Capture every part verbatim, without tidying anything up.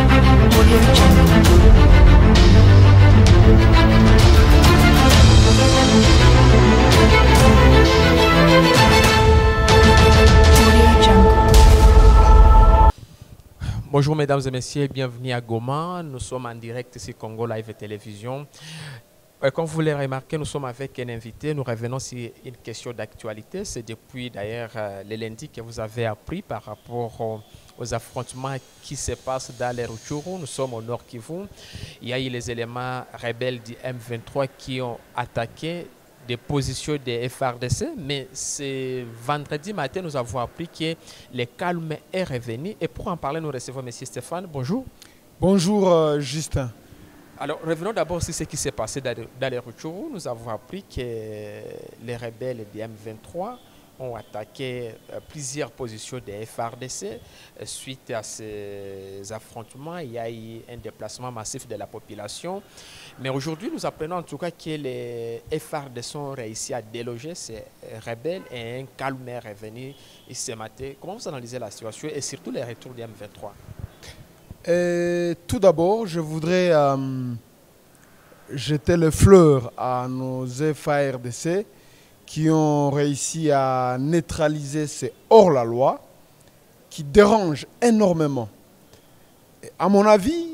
Bonjour mesdames et messieurs, bienvenue à Goma. Nous sommes en direct sur Congo Live Télévision. Comme vous l'avez remarqué, nous sommes avec un invité. Nous revenons sur une question d'actualité. C'est depuis d'ailleurs le lundi que vous avez appris par rapport aux affrontements qui se passent dans les Rutshuru. Nous sommes au Nord Kivu. Il y a eu les éléments rebelles du M vingt-trois qui ont attaqué des positions des F R D C, mais ce vendredi matin, nous avons appris que le calme est revenu. Et pour en parler, nous recevons M. Stéphane. Bonjour. Bonjour, euh, Justin. Alors, revenons d'abord sur ce qui s'est passé dans, dans les Rutshuru. Nous avons appris que les rebelles du M vingt-trois ont attaqué euh, plusieurs positions des F R D C. Euh, suite à ces affrontements, il y a eu un déplacement massif de la population. Mais aujourd'hui, nous apprenons en tout cas que les F R D C ont réussi à déloger ces rebelles et un calme est revenu ce matin. Comment vous analysez la situation et surtout les retours du M vingt-trois? Et tout d'abord, je voudrais euh, jeter le fleur à nos F R D C qui ont réussi à neutraliser ces hors-la-loi qui dérangent énormément. Et à mon avis,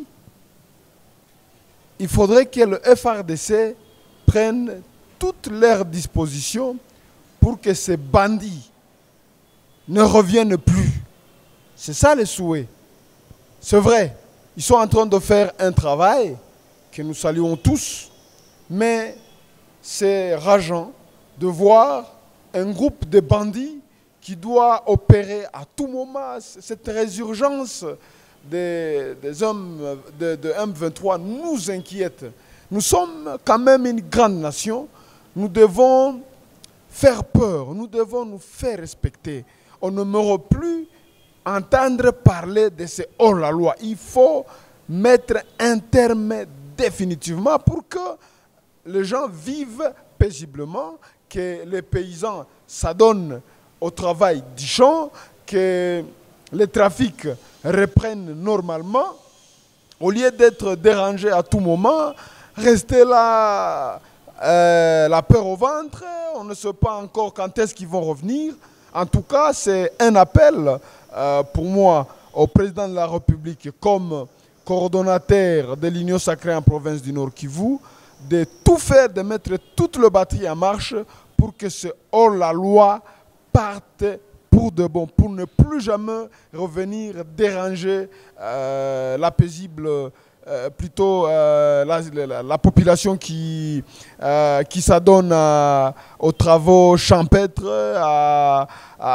il faudrait que le F R D C prenne toutes leurs dispositions pour que ces bandits ne reviennent plus. C'est ça le souhait. C'est vrai, ils sont en train de faire un travail que nous saluons tous, mais c'est rageant de voir un groupe de bandits qui doit opérer à tout moment. Cette résurgence des, des hommes de, de M vingt-trois nous inquiète. Nous sommes quand même une grande nation. Nous devons faire peur, nous devons nous faire respecter. On ne meurt plus entendre parler de ces hors-la-loi. Il faut mettre un terme définitivement pour que les gens vivent paisiblement, que les paysans s'adonnent au travail du champ, que les trafics reprennent normalement, au lieu d'être dérangés à tout moment, rester là, euh, la peur au ventre, on ne sait pas encore quand est-ce qu'ils vont revenir. En tout cas, c'est un appel euh, pour moi au président de la République comme coordonnateur de l'Union sacrée en province du Nord Kivu, de tout faire, de mettre toute le batterie en marche pour que ce hors-la-loi parte pour de bon, pour ne plus jamais revenir déranger euh, la paisible, euh, plutôt euh, la, la, la population qui, euh, qui s'adonne aux travaux champêtres, à,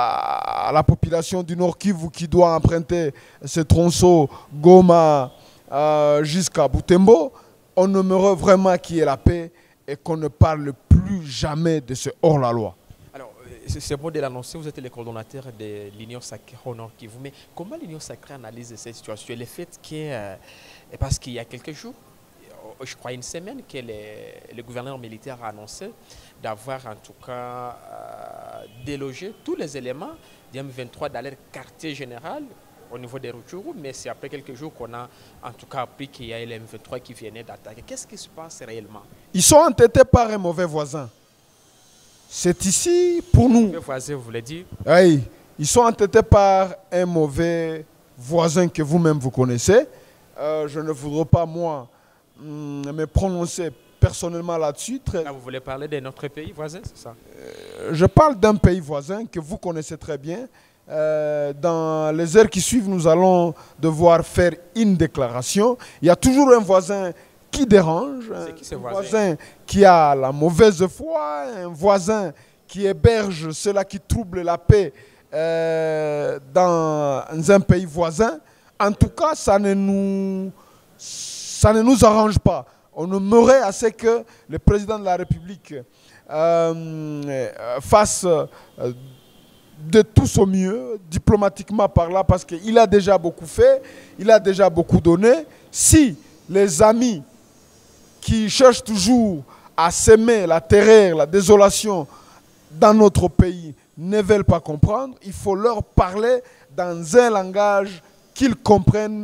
à, à la population du Nord Kivu qui doit emprunter ce tronçon Goma euh, jusqu'à Butembo. On aimerait vraiment qu'il y ait la paix et qu'on ne parle plus jamais de ce hors-la-loi. Alors, c'est bon de l'annoncer, vous êtes le coordonnateur de l'Union sacrée au Nord Kivu. Mais comment l'Union sacrée analyse cette situation? Le fait que, euh, parce qu'il y a quelques jours, je crois une semaine, que les, le gouverneur militaire a annoncé d'avoir en tout cas euh, délogé tous les éléments du M vingt-trois dans leur quartier général au niveau des Rutshuru, mais c'est après quelques jours qu'on a en tout cas appris qu'il y a le M vingt-trois qui venait d'attaquer. Qu'est-ce qui se passe réellement? Ils sont entêtés par un mauvais voisin. C'est ici pour nous. Mauvais voisin, vous voulez dire? Oui, ils sont entêtés par un mauvais voisin que vous-même vous connaissez. Euh, je ne voudrais pas, moi, me prononcer personnellement là-dessus. Très... Là, vous voulez parler de notre pays voisin, c'est ça? euh, Je parle d'un pays voisin que vous connaissez très bien. Euh, dans les heures qui suivent, nous allons devoir faire une déclaration. Il y a toujours un voisin qui dérange, un, qui, un voisin? voisin qui a la mauvaise foi, un voisin qui héberge cela qui trouble la paix euh, dans un pays voisin. En tout cas, ça ne nous, ça ne nous arrange pas. On aimerait à ce que le président de la République euh, fasse euh, de tout son mieux, diplomatiquement par là, parce qu'il a déjà beaucoup fait, il a déjà beaucoup donné. Si les amis qui cherchent toujours à semer la terreur, la désolation dans notre pays ne veulent pas comprendre, il faut leur parler dans un langage qu'ils comprennent,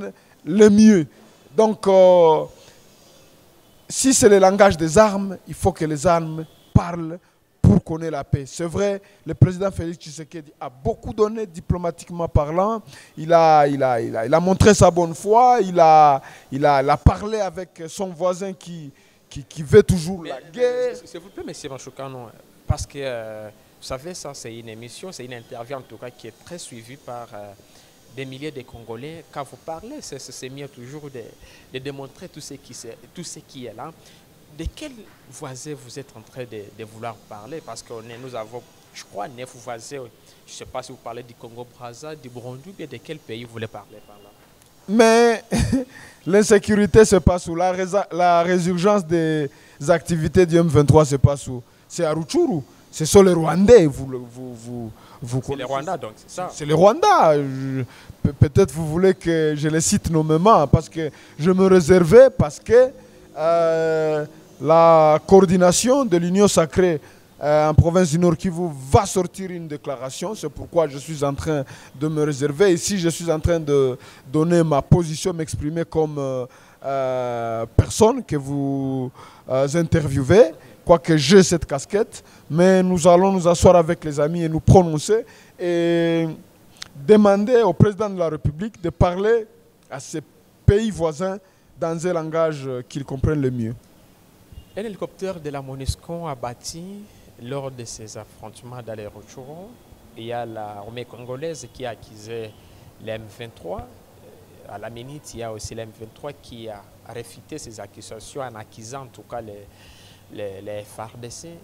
le mieux. Donc, euh, si c'est le langage des armes, il faut que les armes parlent pour qu'on ait la paix. C'est vrai, le président Félix Tshisekedi a beaucoup donné diplomatiquement parlant. Il a, il a, il a, il a montré sa bonne foi. Il a, il a, il a parlé avec son voisin qui, qui, qui veut toujours Mais, la guerre. S'il vous plaît, M. Manchoukano, parce que, euh, vous savez, ça, c'est une émission, c'est une interview en tout cas qui est très suivie par euh, des milliers de Congolais. Quand vous parlez, c'est mieux toujours de, de démontrer tout ce, qui, tout ce qui est là. De quel voisin vous êtes en train de, de vouloir parler? Parce que nous avons, je crois, neuf voisins. Je ne sais pas si vous parlez du Congo-Brazza, du Burundi, ou de quel pays vous voulez parler par là. Mais l'insécurité se passe où? La, la résurgence des activités du M vingt-trois se passe où? C'est à Rutshuru. Ce sont les Rwandais. Vous, vous, vous, vous c'est les Rwandais, donc c'est ça. C'est les Rwandais. Peut-être vous voulez que je les cite nommément, parce que je me réservais, parce que euh, la coordination de l'Union sacrée euh, en province du Nord Kivu va sortir une déclaration. C'est pourquoi je suis en train de me réserver. Ici, je suis en train de donner ma position, m'exprimer comme euh, euh, personne que vous euh, interviewez, quoique j'ai cette casquette. Mais nous allons nous asseoir avec les amis et nous prononcer et demander au président de la République de parler à ses pays voisins dans un langage qu'ils comprennent le mieux. Un hélicoptère de la MONUSCO a bâti lors de ces affrontements dans les Rutshuru. Il y a l'armée congolaise qui a accusé l'M vingt-trois. À la minute, il y a aussi l'M vingt-trois qui a réfuté ces accusations en accusant en tout cas les, les, les F A R D C.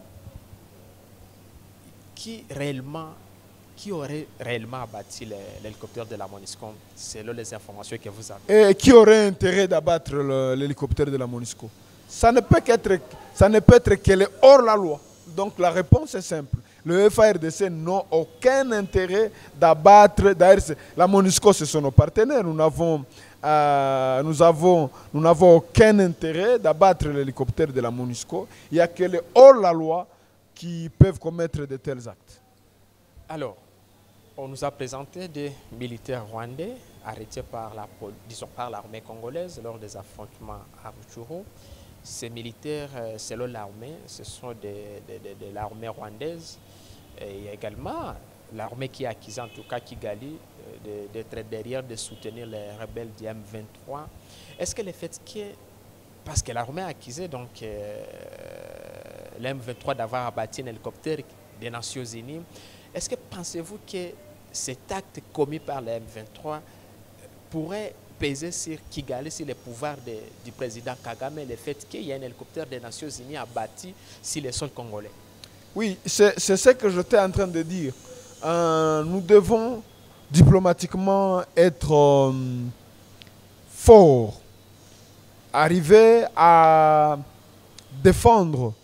Qui réellement, qui aurait réellement abattu l'hélicoptère de la MONUSCO, selon les informations que vous avez? Et qui aurait intérêt d'abattre l'hélicoptère de la MONUSCO? Ça ne peut qu'être, ça ne peut être qu'elle est hors la loi. Donc la réponse est simple. Le F A R D C n'a aucun intérêt d'abattre. D'ailleurs, la MONUSCO, ce sont nos partenaires. Nous n'avons euh, nous avons, nous n'avons aucun intérêt d'abattre l'hélicoptère de la MONUSCO. Il n'y a que les hors la loi qui peuvent commettre de tels actes. Alors, on nous a présenté des militaires rwandais arrêtés par la, disons, par l'armée congolaise lors des affrontements à Rutshuru. Ces militaires, selon l'armée, ce sont de, de, de, de l'armée rwandaise et également l'armée qui a accusé, en tout cas Kigali, d'être derrière, de soutenir les rebelles du M vingt-trois. Est-ce que le fait que, parce que l'armée a accusé donc euh, l'M vingt-trois d'avoir abattu un hélicoptère des Nations Unies, est-ce que pensez-vous que cet acte commis par le M vingt-trois pourrait peser sur Kigali, sur le pouvoir de, du président Kagame, le fait qu'il y ait un hélicoptère des Nations Unies abattu sur le sol congolais? Oui, c'est ce que j'étais en train de dire. Euh, nous devons diplomatiquement être euh, forts, arriver à défendre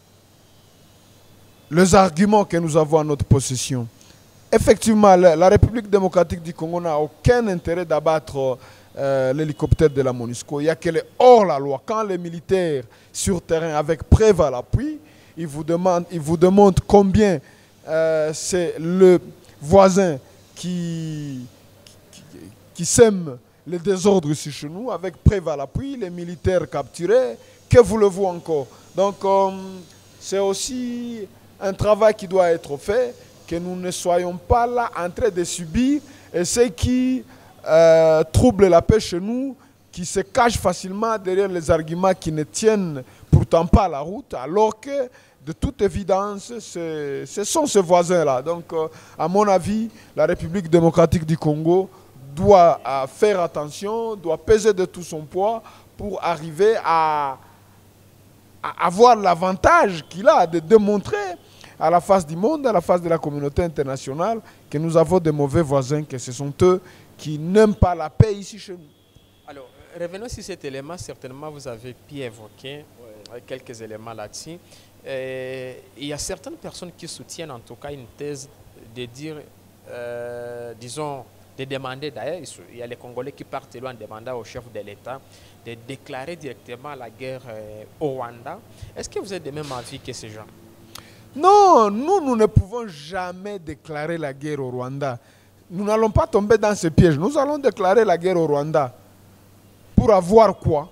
les arguments que nous avons à notre possession. Effectivement, la, la République démocratique du Congo n'a aucun intérêt d'abattre euh, l'hélicoptère de la MONUSCO. Il y a qu'elle est hors la loi. Quand les militaires sur terrain, avec preuve à l'appui, ils vous demandent, ils vous demandent combien euh, c'est le voisin qui, qui, qui sème le désordre ici chez nous, avec preuve à l'appui, les militaires capturés, que voulez-vous encore? Donc, euh, c'est aussi un travail qui doit être fait, que nous ne soyons pas là en train de subir, et ceux qui euh, troublent la paix chez nous, qui se cachent facilement derrière les arguments qui ne tiennent pourtant pas la route, alors que, de toute évidence, ce sont ces voisins-là. Donc, euh, à mon avis, la République démocratique du Congo doit euh, faire attention, doit peser de tout son poids pour arriver à, à avoir l'avantage qu'il a de démontrer à la face du monde, à la face de la communauté internationale, que nous avons de mauvais voisins, que ce sont eux qui n'aiment pas la paix ici chez nous. Alors, revenons sur cet élément. Certainement, vous avez pu évoquer euh, quelques éléments là-dessus. Euh, il y a certaines personnes qui soutiennent en tout cas une thèse de dire, euh, disons, de demander, d'ailleurs, il y a les Congolais qui partent loin en demandant au chef de l'État de déclarer directement la guerre euh, au Rwanda. Est-ce que vous êtes de même avis que ces gens? Non, nous, nous ne pouvons jamais déclarer la guerre au Rwanda. Nous n'allons pas tomber dans ce piège. Nous allons déclarer la guerre au Rwanda. pour avoir quoi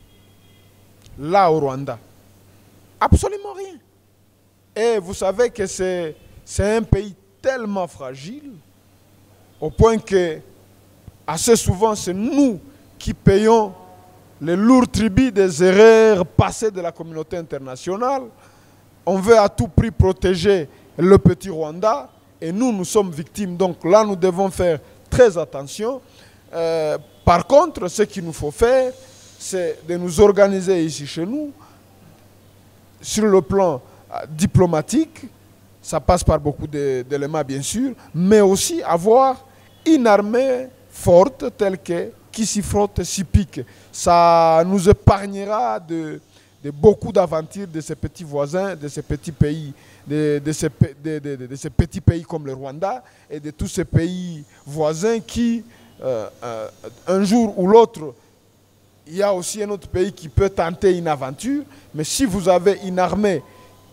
là au Rwanda? Absolument rien. Et vous savez que c'est un pays tellement fragile, au point que, assez souvent, c'est nous qui payons les lourds tribus des erreurs passées de la communauté internationale. On veut à tout prix protéger le petit Rwanda, et nous, nous sommes victimes. Donc là, nous devons faire très attention. Euh, par contre, ce qu'il nous faut faire, c'est de nous organiser ici chez nous, sur le plan euh, diplomatique. Ça passe par beaucoup d'éléments, bien sûr, mais aussi avoir une armée forte telle que qui s'y frotte, s'y pique. Ça nous épargnera de, de beaucoup d'aventures de ces petits voisins, de ces petits pays, de, de, ces, de, de, de, de ces petits pays comme le Rwanda et de tous ces pays voisins qui, euh, euh, un jour ou l'autre, il y a aussi un autre pays qui peut tenter une aventure, mais si vous avez une armée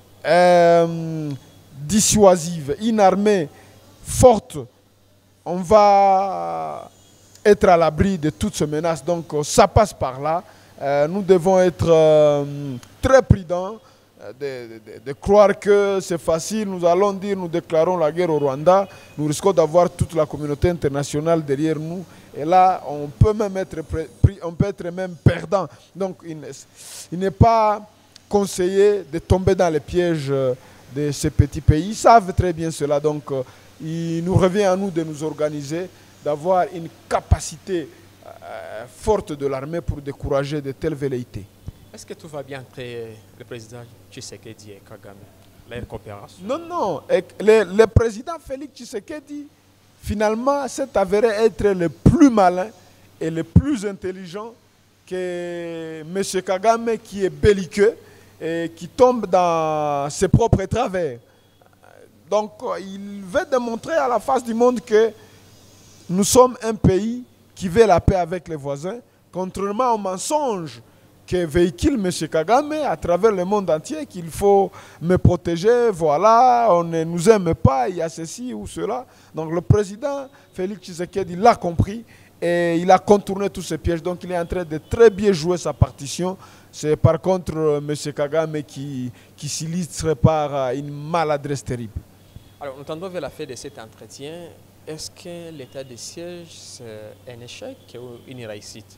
euh, dissuasive, une armée forte, on va être à l'abri de toutes ces menaces. Donc ça passe par là. Euh, nous devons être euh, très prudents de, de, de croire que c'est facile. Nous allons dire, nous déclarons la guerre au Rwanda. Nous risquons d'avoir toute la communauté internationale derrière nous. Et là, on peut même être, on peut être même perdant. Donc il n'est pas conseillé de tomber dans les pièges de ces petits pays. Ils savent très bien cela. Donc il nous revient à nous de nous organiser, d'avoir une capacité euh, forte de l'armée pour décourager de telles velléités. Est-ce que tout va bien entre le président Tshisekedi et Kagame, la coopération? Non, non. Et le, le président Félix Tshisekedi, finalement, s'est avéré être le plus malin et le plus intelligent que M. Kagame, qui est belliqueux et qui tombe dans ses propres travers. Donc, il veut démontrer à la face du monde que nous sommes un pays qui veut la paix avec les voisins, contrairement au mensonge que véhicule M. Kagame à travers le monde entier, qu'il faut me protéger, voilà, on ne nous aime pas, il y a ceci ou cela. Donc le président Félix Tshisekedi l'a compris et il a contourné tous ces pièges. Donc il est en train de très bien jouer sa partition. C'est par contre M. Kagame qui, qui s'illustre par une maladresse terrible. Alors, nous tendons vers la fin de cet entretien. Est-ce que l'état de siège, c'est un échec ou une réussite?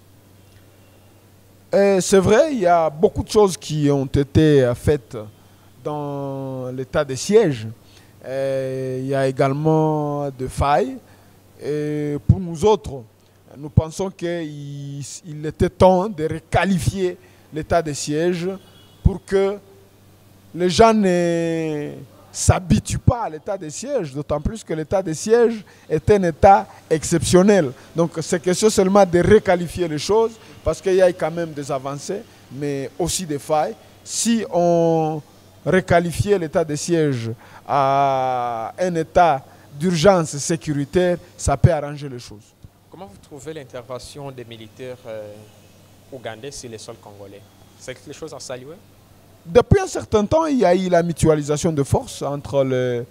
C'est vrai, il y a beaucoup de choses qui ont été faites dans l'état de siège. Et il y a également des failles. Et pour nous autres, nous pensons qu'il il était temps de requalifier l'état de siège pour que les gens ne s'habituent pas à l'état de siège, d'autant plus que l'état de siège est un état exceptionnel. Donc c'est question seulement de requalifier les choses, parce qu'il y a quand même des avancées, mais aussi des failles. Si on requalifiait l'état de siège à un état d'urgence sécuritaire, ça peut arranger les choses. Comment vous trouvez l'intervention des militaires euh, ougandais sur les sols congolais? C'est quelque chose à saluer? Depuis un certain temps, il y a eu la mutualisation de forces entre le,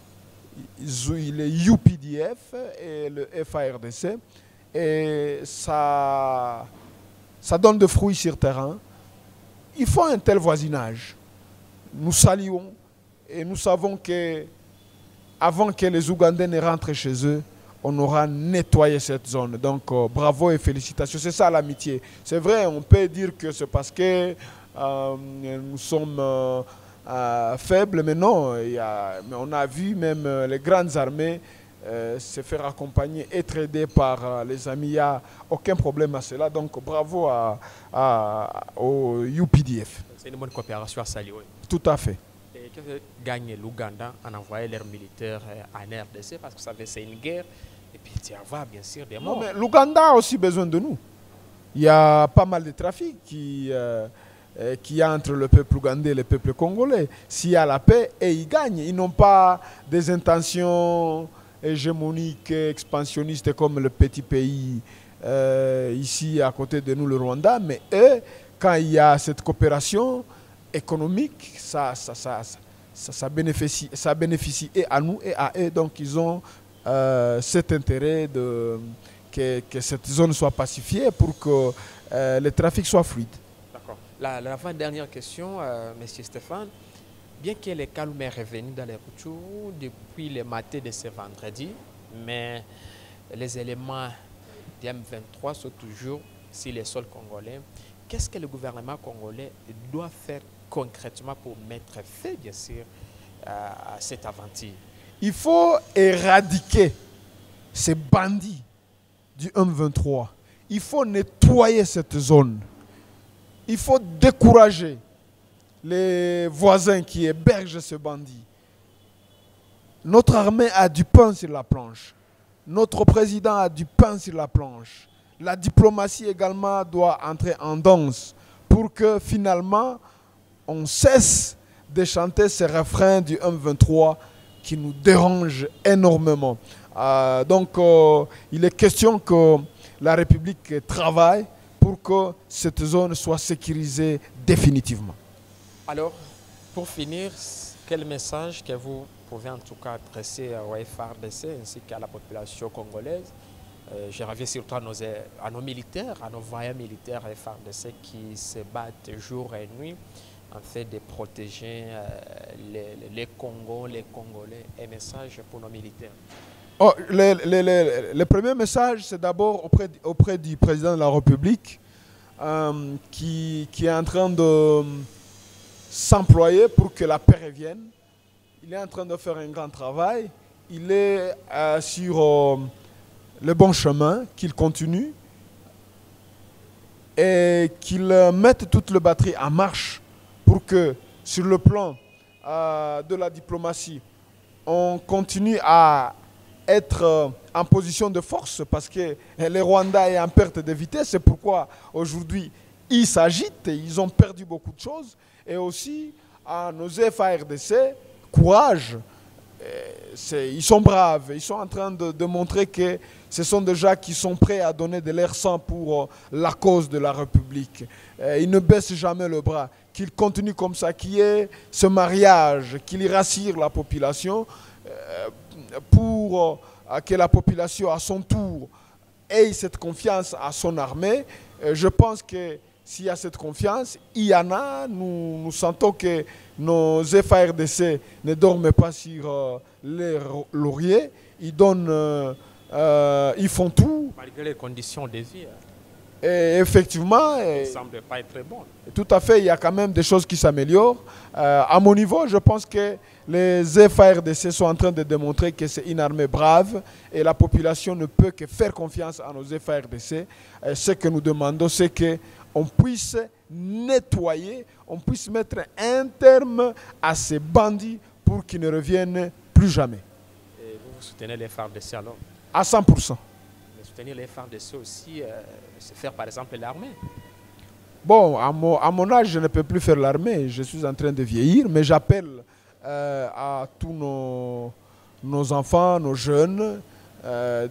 le U P D F et le F A R D C. Et ça, ça donne des fruits sur terrain. Il faut un tel voisinage. Nous saluons et nous savons que avant que les Ougandais ne rentrent chez eux, on aura nettoyé cette zone. Donc euh, bravo et félicitations. C'est ça l'amitié. C'est vrai, on peut dire que c'est parce que Euh, nous sommes euh, euh, faibles, mais non, il y a, mais on a vu même euh, les grandes armées euh, se faire accompagner, être aidées par euh, les amis. Il n'y a aucun problème à cela. Donc bravo à, à, au U P D F. C'est une bonne coopération à saluer. Tout à fait. Et que gagne l'Ouganda en envoyant leurs militaires en R D C, parce que ça c'est une guerre, et puis il y avoir bien sûr des morts. Non, mais l'Ouganda a aussi besoin de nous. Il y a pas mal de trafic qui... Euh, qu'il y a entre le peuple ougandais et le peuple congolais. S'il y a la paix, et ils gagnent. Ils n'ont pas des intentions hégémoniques, expansionnistes comme le petit pays euh, ici à côté de nous, le Rwanda. Mais eux, quand il y a cette coopération économique, ça, ça, ça, ça, ça, bénéficie, ça bénéficie et à nous et à eux. Donc ils ont euh, cet intérêt de, que, que cette zone soit pacifiée pour que euh, le trafic soit fluide. D'accord. La, la dernière question, euh, M. Stéphane. Bien que le calme est revenu dans les Rutshuru depuis le matin de ce vendredi, mais les éléments du M vingt-trois sont toujours sur les sols congolais. Qu'est-ce que le gouvernement congolais doit faire concrètement pour mettre fin, bien sûr, à cette aventure? Il faut éradiquer ces bandits du M vingt-trois. Il faut nettoyer cette zone. Il faut décourager les voisins qui hébergent ce bandit. Notre armée a du pain sur la planche. Notre président a du pain sur la planche. La diplomatie également doit entrer en danse pour que finalement on cesse de chanter ces refrains du M vingt-trois qui nous dérangent énormément. Euh, donc euh, il est question que la République travaille pour que cette zone soit sécurisée définitivement. Alors, pour finir, quel message que vous pouvez en tout cas adresser au F A R D C ainsi qu'à la population congolaise? euh, Je reviens surtout à nos, à nos militaires, à nos voyants militaires F A R D C qui se battent jour et nuit en fait de protéger euh, les, les Congos, les Congolais. Un message pour nos militaires. Oh, le, le, le, le premier message, c'est d'abord auprès, auprès du président de la République euh, qui, qui est en train de s'employer pour que la paix revienne. Il est en train de faire un grand travail. Il est euh, sur euh, le bon chemin, qu'il continue et qu'il euh, mette toute la batterie en marche pour que sur le plan euh, de la diplomatie, on continue à être euh, en position de force parce que le Rwanda est en perte de vitesse. C'est pourquoi aujourd'hui, ils s'agitent, ils ont perdu beaucoup de choses. Et aussi, à nos F A R D C, courage. Ils sont braves, ils sont en train de, de montrer que ce sont des gens qui sont prêts à donner de leur sang pour la cause de la République. Ils ne baissent jamais le bras, qu'ils continuent comme ça, qu'il y ait ce mariage, qu'il rassure la population pour que la population à son tour ait cette confiance à son armée. Je pense que s'il y a cette confiance, il y en a. Nous, nous sentons que nos F A R D C ne dorment pas sur euh, les lauriers. Ils donnent, euh, euh, ils font tout. Malgré les conditions de vie. Et effectivement, ça ne semble pas être très bon. Tout à fait, il y a quand même des choses qui s'améliorent. Euh, à mon niveau, je pense que les F A R D C sont en train de démontrer que c'est une armée brave et la population ne peut que faire confiance à nos F A R D C. Et ce que nous demandons, c'est que on puisse nettoyer, on puisse mettre un terme à ces bandits pour qu'ils ne reviennent plus jamais. Et vous, vous soutenez les F A R D C alors? À cent pour cent. Mais soutenir les F A R D C aussi, euh, c'est faire par exemple l'armée? Bon, à mon, à mon âge, je ne peux plus faire l'armée, je suis en train de vieillir, mais j'appelle euh, à tous nos, nos enfants, nos jeunes, Euh,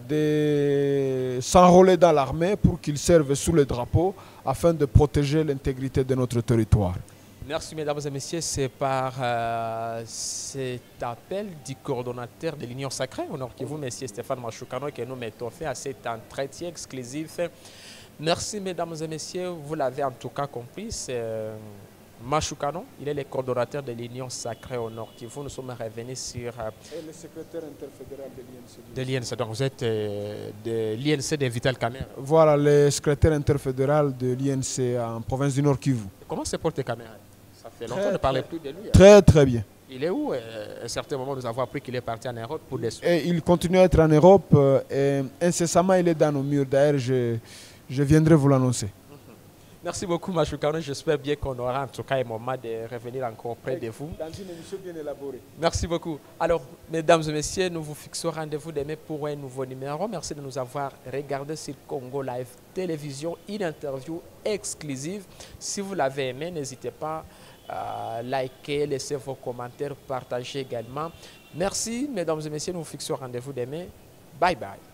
de s'enrôler dans l'armée pour qu'ils servent sous le drapeau afin de protéger l'intégrité de notre territoire. Merci mesdames et messieurs, c'est par euh, cet appel du coordonnateur de l'Union Sacrée, au Nord Kivu, M. Stéphane Mashukano, que nous mettons fait à cet entretien exclusif. Merci mesdames et messieurs, vous l'avez en tout cas compris, c'est euh, Mashukano, il est le coordonnateur de l'Union Sacrée au Nord Kivu. Nous sommes revenus sur... Euh, Et le secrétaire interfédéral de l'I N C. De l'I N C, donc vous êtes euh, de l'I N C de Vital Kamerhe. Voilà, le secrétaire interfédéral de l'I N C en province du Nord Kivu. Comment se porte Kamerhe? Ça fait longtemps qu'on ne parlait plus de lui. Hein. Très très bien. Il est où? À un certain moment, nous avons appris qu'il est parti en Europe pour des soins. Et il continue à être en Europe et incessamment il est dans nos murs. D'ailleurs, je, je viendrai vous l'annoncer. Merci beaucoup, Mashukano. J'espère bien qu'on aura en tout cas un moment de revenir encore auprès de vous. Dans une émission bien élaborée. Merci beaucoup. Alors, mesdames et messieurs, nous vous fixons rendez-vous demain pour un nouveau numéro. Merci de nous avoir regardé sur Congo Live Télévision, une interview exclusive. Si vous l'avez aimé, n'hésitez pas à liker, laisser vos commentaires, partager également. Merci, mesdames et messieurs. Nous vous fixons rendez-vous demain. Bye bye.